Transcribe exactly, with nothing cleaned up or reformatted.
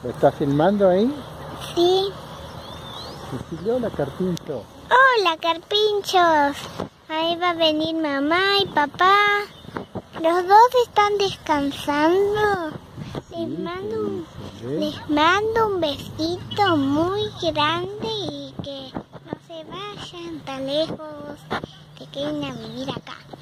¿Lo estás filmando ahí? Sí. Decile hola, Carpincho. Hola, Carpinchos. Ahí va a venir mamá y papá. Los dos están descansando. Sí, Les mando, un, sí, sí. les mando un besito muy grande y que no se vayan tan lejos, que queden a vivir acá.